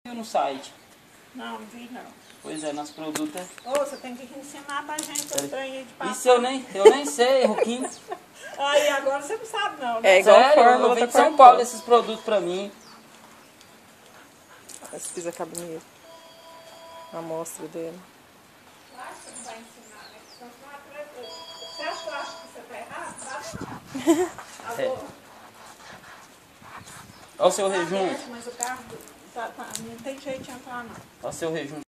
no site. Não, não vi não. Pois é, nosso produto é... Ô, você tem que ensinar pra gente o trem aí de passar. Isso eu nem sei, Ruquinho. Aí, agora você não sabe não, né? É igual Sério, fórmula eu venho da de São Cortol. Paulo esses produtos pra mim. Esse pisa-cabineiro. A amostra dele. Claro que você não vai ensinar, né? Senão você não aprende. Você acha que você tá errado? Tá? É. Olha o seu Tá rejunto. aberto, mas o carro não tem jeito de entrar não. Olha o seu rejunto.